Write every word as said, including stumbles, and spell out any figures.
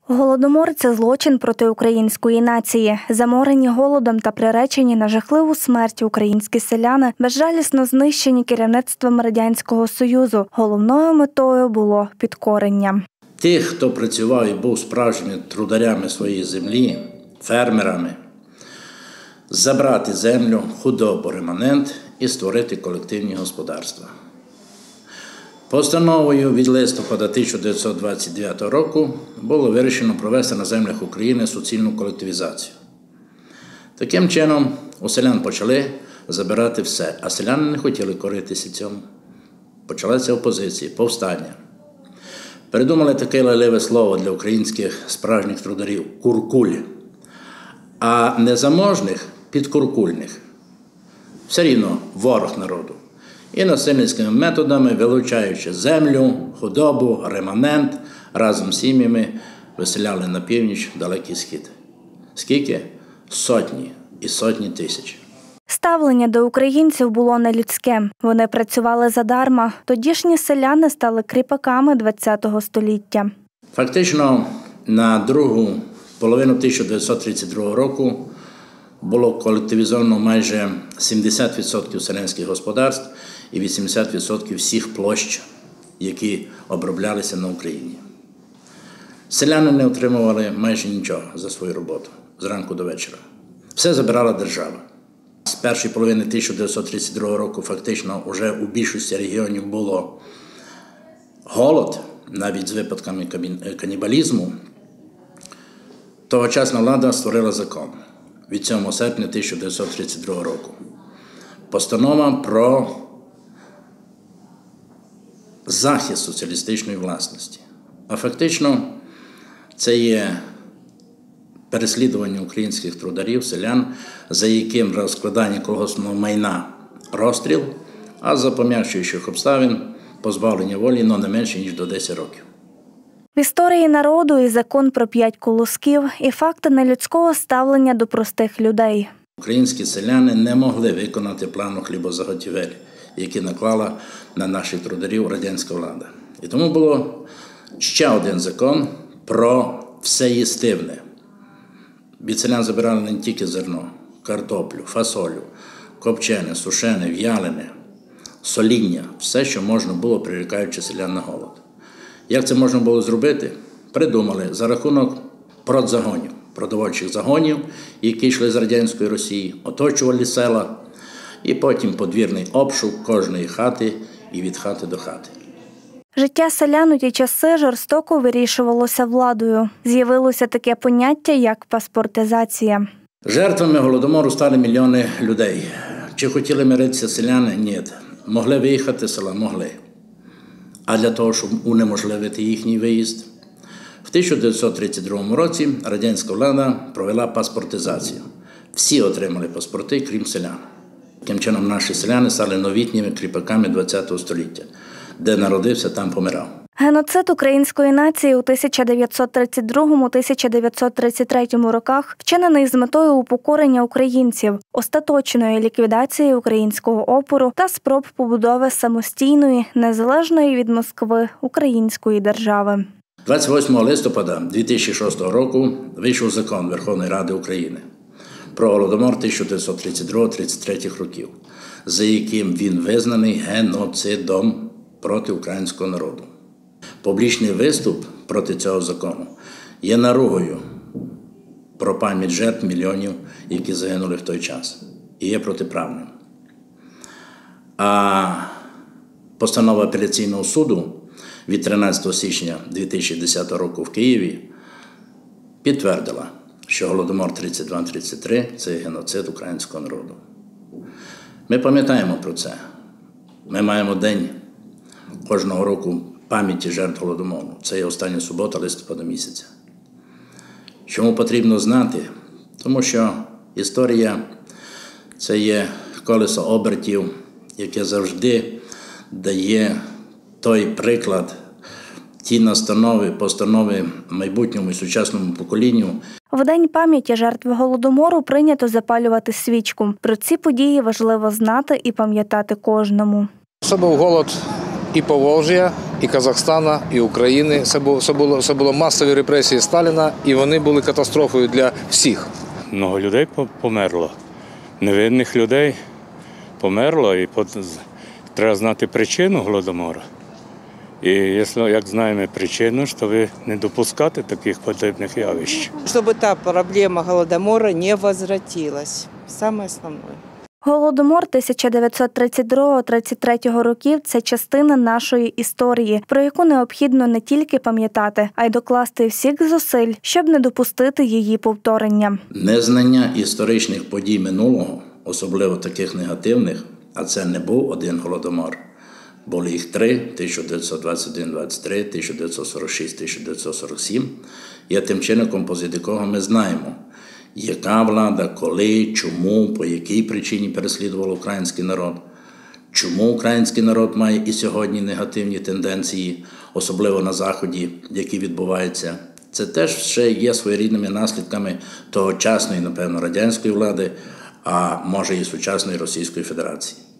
Голодомор – це злочин проти української нації. Заморені голодом та приречені на жахливу смерть українські селяни безжалісно знищені керівництвом Радянського Союзу. Головною метою було підкорення. Тих, хто працював і був справжніми трударями своєї землі, фермерами, забрати землю, худобу, реманент і створити колективні господарства. Постановою від листопада тисяча дев'ятсот двадцять дев'ятого року було вирішено провести на землях України суцільну колективізацію. Таким чином, у селян почали забирати все, а селяни не хотіли коритися цьому. Почалася опозиція, повстання. Придумали таке лайливе слово для українських справжніх трударів – куркуль, а незаможних – підкуркульних. Все рівно ворог народу. І насильницькими методами, вилучаючи землю, худобу, реманент, разом з сім'ями виселяли на північ в далекий схід. Скільки? Сотні і сотні тисяч. Ставлення до українців було нелюдське. Вони працювали задарма. Тодішні селяни стали кріпаками ХХ століття. Фактично, на другу половину тисяча дев'ятсот тридцять другого року було колективізовано майже сімдесят відсотків селянських господарств і вісімдесят відсотків всіх площ, які оброблялися на Україні. Селяни не отримували майже нічого за свою роботу, зранку до вечора. Все забирала держава. З першої половини тисяча дев'ятсот тридцять другого року фактично вже у більшості регіонів було голод, навіть з випадками канібалізму. Тогочасна влада створила закон від сьомого серпня тисяча дев'ятсот тридцять другого року. Постанова про захист соціалістичної власності. А фактично це є переслідування українських трударів, селян, за яким розкладання колгоспного майна розстріл, а за пом'якшуючих обставин позбавлення волі, но не менше, ніж до десяти років. В історії народу і закон про п'ять колосків, і факти нелюдського ставлення до простих людей. Українські селяни не могли виконати плану хлібозаготівель, який наклала на наших трударів радянська влада. І тому було ще один закон про всеїстивне. Від селян забирали не тільки зерно, картоплю, фасолю, копчене, сушене, в'ялене, соління, все, що можна було, прирікаючи селян на голод. Як це можна було зробити? Придумали за рахунок продзагонів, продовольчих загонів, які йшли з радянської Росії, оточували села, і потім подвірний обшук кожної хати і від хати до хати. Життя селян у ті часи жорстоко вирішувалося владою. З'явилося таке поняття, як паспортизація. Жертвами Голодомору стали мільйони людей. Чи хотіли миритися селяни? Ні. Могли виїхати з села? Могли. А для того, щоб унеможливити їхній виїзд, в тисяча дев'ятсот тридцять другому році радянська влада провела паспортизацію. Всі отримали паспорти, крім селян. Таким чином наші селяни стали новітніми кріпаками ХХ століття. Де народився, там помирав. Геноцид української нації у тисяча дев'ятсот тридцять другому - тисяча дев'ятсот тридцять третьому роках вчинений з метою упокорення українців, остаточної ліквідації українського опору та спроб побудови самостійної, незалежної від Москви української держави. двадцять восьмого листопада дві тисячі шостого року вийшов закон Верховної Ради України про Голодомор тисяча дев'ятсот тридцять другого - тридцять третього років, за яким він визнаний геноцидом проти українського народу. Публічний виступ проти цього закону є наругою про пам'ять жертв мільйонів, які загинули в той час, і є протиправним. А постанова апеляційного суду від тринадцятого січня дві тисячі десятого року в Києві підтвердила, що Голодомор тридцять два - тридцять три – це геноцид українського народу. Ми пам'ятаємо про це. Ми маємо день кожного року пам'яті жертв Голодомору. Це є остання субота листопада місяця. Чому потрібно знати? Тому що історія – це є колесо обертів, яке завжди дає той приклад, ті настанови, постанови майбутньому і сучасному поколінню. В День пам'яті жертв Голодомору прийнято запалювати свічку. Про ці події важливо знати і пам'ятати кожному. Це був голод і Поволжя, і Казахстана, і України. Це було, це було, це було масові репресії Сталіна, і вони були катастрофою для всіх. Много людей померло, невинних людей померло, і треба знати причину Голодомору. І якщо, як знаємо причину, щоб не допускати таких подібних явищ. Щоб та проблема Голодомора не возвратилась. Саме основне. Голодомор тисяча дев'ятсот тридцять другого - тридцять третього років – це частина нашої історії, про яку необхідно не тільки пам'ятати, а й докласти всіх зусиль, щоб не допустити її повторення. Незнання історичних подій минулого, особливо таких негативних, а це не був один Голодомор, були їх три – тисяча дев'ятсот двадцять один - двадцять три, тисяча дев'ятсот сорок шість - тисяча дев'ятсот сорок сім, є тим чинником, поза якого ми знаємо, яка влада, коли, чому, по якій причині переслідувала український народ, чому український народ має і сьогодні негативні тенденції, особливо на Заході, які відбуваються. Це теж ще є своєрідними наслідками тогочасної, напевно, радянської влади, а може і сучасної Російської Федерації.